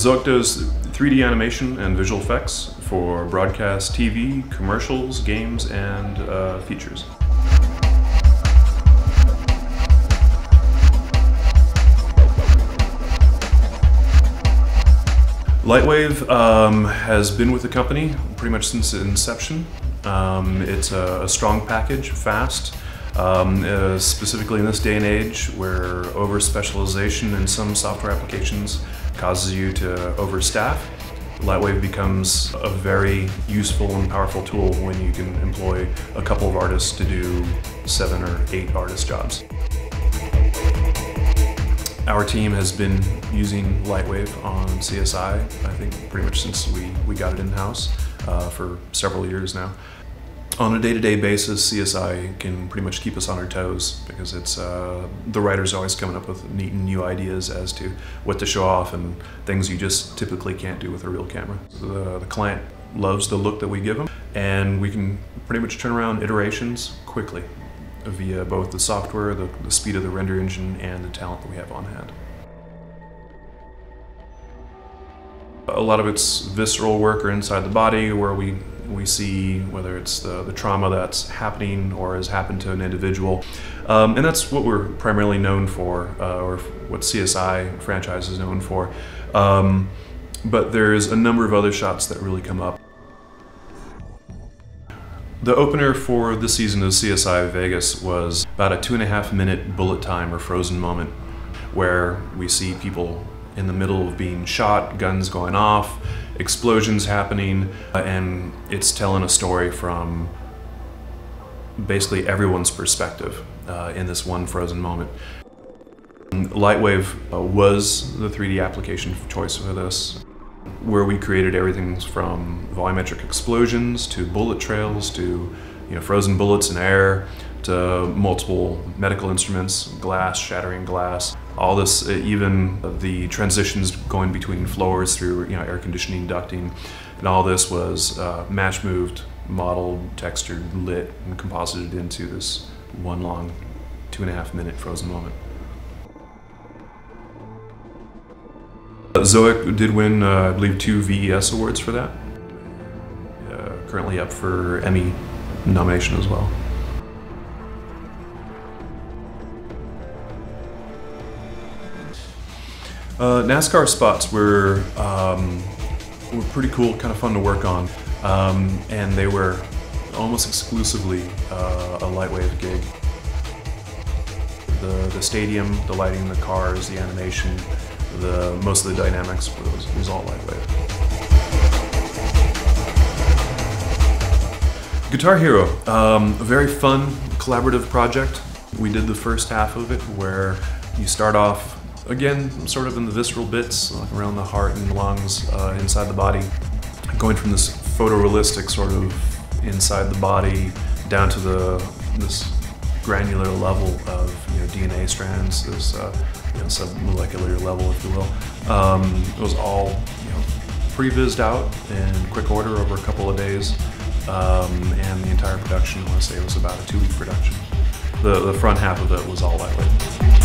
Zoic does 3D animation and visual effects for broadcast TV, commercials, games, and features. LightWave has been with the company pretty much since inception. It's a strong package, fast, specifically in this day and age where over-specialization in some software applications causes you to overstaff. LightWave becomes a very useful and powerful tool when you can employ a couple of artists to do 7 or 8 artist jobs. Our team has been using LightWave on CSI, I think pretty much since we got it in-house for several years now. On a day-to-day basis, CSI can pretty much keep us on our toes because it's the writer's always coming up with neat and new ideas as to what to show off and things you just typically can't do with a real camera. The client loves the look that we give them, and we can pretty much turn around iterations quickly via both the software, the speed of the render engine, and the talent that we have on hand. A lot of it's visceral work or inside the body where we see whether it's the trauma that's happening or has happened to an individual. And that's what we're primarily known for, or what CSI franchise is known for. But there's a number of other shots that really come up. The opener for this season of CSI Vegas was about a 2.5-minute bullet time or frozen moment where we see people in the middle of being shot, guns going off, explosions happening, and it's telling a story from basically everyone's perspective in this one frozen moment. LightWave was the 3D application of choice for this, where we created everything from volumetric explosions to bullet trails to frozen bullets in air to multiple medical instruments, glass, shattering glass. All this, even the transitions going between floors through air conditioning ducting, and all this was match moved, modeled, textured, lit, and composited into this one long 2.5-minute frozen moment. Zoic did win, I believe, 2 VES awards for that. Currently up for Emmy nomination as well. NASCAR spots were pretty cool, kind of fun to work on, and they were almost exclusively a LightWave gig. The stadium, the lighting, the cars, the animation, most of the dynamics was all LightWave. Guitar Hero, a very fun, collaborative project. We did the first half of it where you start off, again, sort of in the visceral bits, like around the heart and lungs, inside the body, going from this photorealistic sort of inside the body down to this granular level of DNA strands, this submolecular level, if you will. It was all pre-vised out in quick order over a couple of days, and the entire production, I want to say it was about a 2-week production. The front half of it was all LightWave.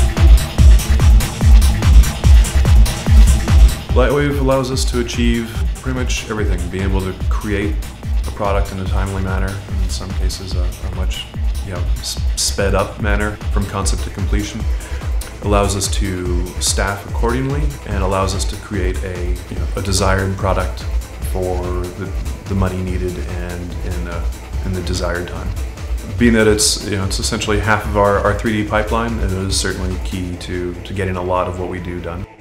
LightWave allows us to achieve pretty much everything, being able to create a product in a timely manner, in some cases a much sped up manner from concept to completion. Allows us to staff accordingly and allows us to create a desired product for the money needed and in the desired time. Being that it's essentially half of our 3D pipeline, it is certainly key to getting a lot of what we do done.